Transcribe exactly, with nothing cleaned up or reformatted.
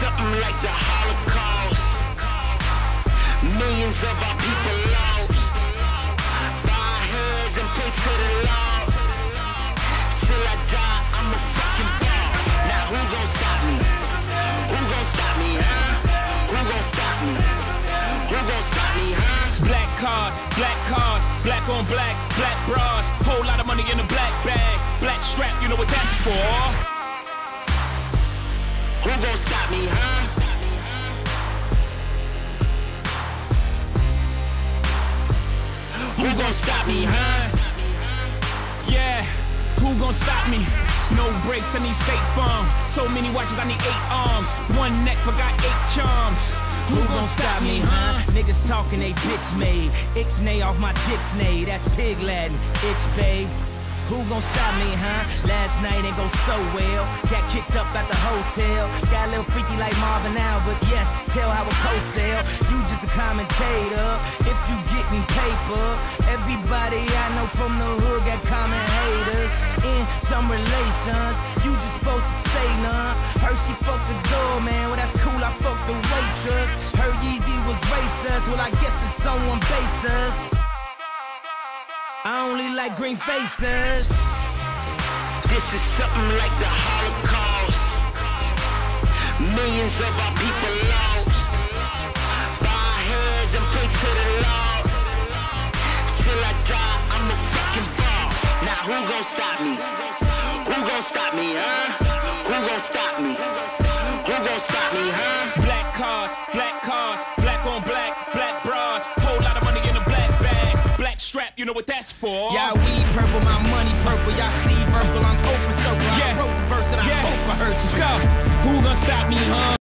something like the Holocaust. Millions of our people lost. Bow our heads and pray to the Lord. Till I die, I'm a fucking boss. Now who gon' stop me? Who gon' stop me, huh? Who gon' stop me? Who gon' stop me, huh? Black cars, black cars, black on black, black bras. Whole lot of money in a black bag, black strap, you know what that's for. Who gon' stop me, huh? Who gon' stop me, huh? Yeah, who gon' stop me? No brakes, I need State Farm. So many watches, I need eight arms. One neck, but got eight charms. Who gon' stop me, huh? Niggas talking they bitch made. Ixnay off my dixnay, that's pig Latin. Itch bay. Who gon' stop me, huh? Last night ain't go so well. Got kicked up at the hotel. Got a little freaky like Marvin now, but yes, tell how a co-sell. You just a commentator if you getting paper. Everybody I know from the hood got common haters. In some relations, you just supposed to say none. Heard she fucked the doorman, well that's cool, I fucked the waitress. Heard Yeezy was racist, well I guess it's someone basis. I only like green faces. This is something like the Holocaust. Millions of our people lost. Bow our heads and pray to the Lord. Till I die, I'm a fucking boss. Now who gon' stop me? Who gon' stop me, huh? Who gon' stop me? Who gon' stop me, huh? Black cars, black cars, black on black, black bras. Whole lot of money in a black bag, black strap, you know what that's for. Y'all weed purple, my money purple. Y'all sleeve purple, I'm open circle. Yeah. I wrote the verse and I Yeah. hope I heard you. Let's go. Who gon' stop me, huh?